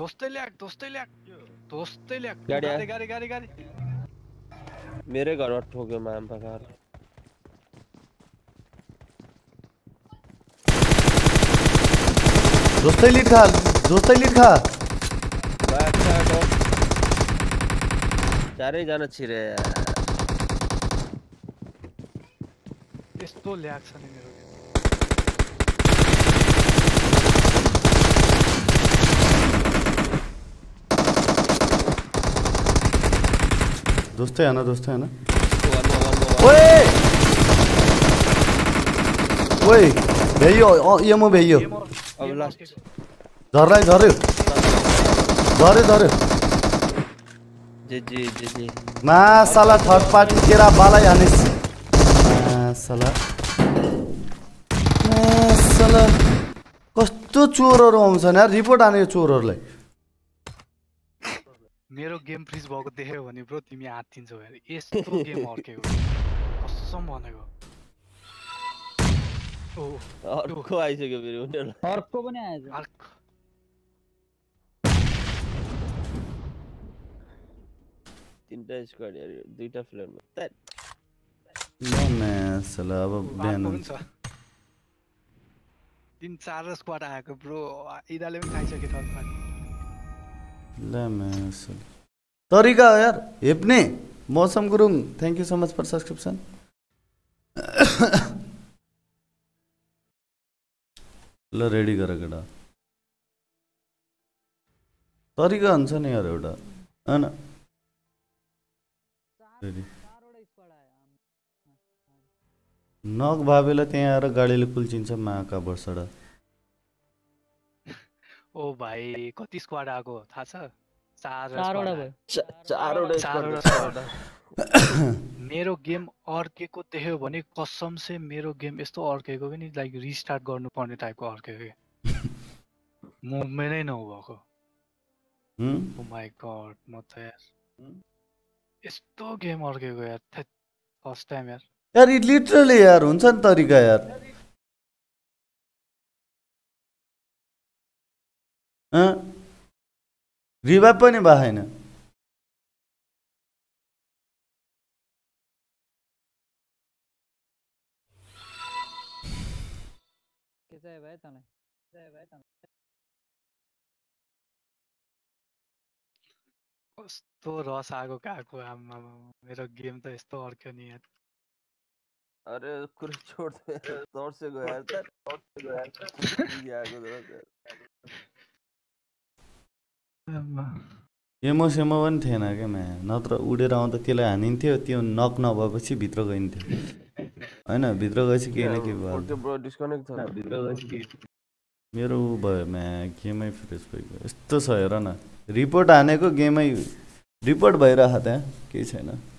दोस्तै ल्याक गाडी मेरे घरमा ठोक्यो माम पकार दोस्तै लिड खा चारै जना छिरे यस्तो ल्याक छ नि मेरो दोस्तै हैन ओए भैयो यमो भैयो अब लास्ट झर्यो जी मासाला थर्ड पार्टी केरा बालाई हानिस मासाला कस्तो चोरहरु आउँछ नि यार रिपोर्ट आने चोरहरुलाई मेरो गेम फ्रिज भएको देख्यो भने ब्रो तिमी आत्तिन्छौ यार यस्तो गेम अर्केको कसम भनेको अर्को आइसक्यो फेरि उनीहरुलाई अर्को पनि आएछ तीनटा स्क्वाड यार दुईटा फ्लेयरमा मासाला अब बिहान तीन चार स्क्वाड आएको ब्रो इदाले पनि खाइसके थर्ड पार्टी तरिका यार हेप्ने Mausam Gurung thank you so much for subscription ल रेडी गर केटा तरिका हुन्छ नि यार एउटा हैन नक भावेलाई त्यहाँ आएर गाडीले कुल्चिन्छ माका बर्सडा ओ भाइ कति स्क्वाड आको थाहा छ चारवटा मेरो गेम अर्केको देख्यो भने कसम से मेरो गेम यस्तो अर्केको कि नि लाइक रिस्टार्ट गर्नुपर्ने टाइपको अर्केको मुभमेन्टै नभएको ओ माय गॉड म त यार यस्तो गेम अर्केको यार फर्स्ट टाइम यार लिटरली यार हुन्छ नि तरिका यार रिभाइभ पनि भएन कस्तो रस आएको काको आमा मेरो गेम त यस्तो अर्क्यो नि यार अरे कुरै छोड तर्से गयो यार एमो सेमो पनि थिएन क्या म्या नत्र उडेर आउँदा त्यसलाई हानिन्थ्यो त्यो नक नभएपछि भित्र गइन्थ्यो हैन भित्र गएपछि केही न केही भयो मेरो भयो म्या गेमै फ्रेस भइगयो यस्तो छ हेर न रिपोर्ट हानेको गेमै रिपोर्ट भइरहेको त्यहाँ केही छैन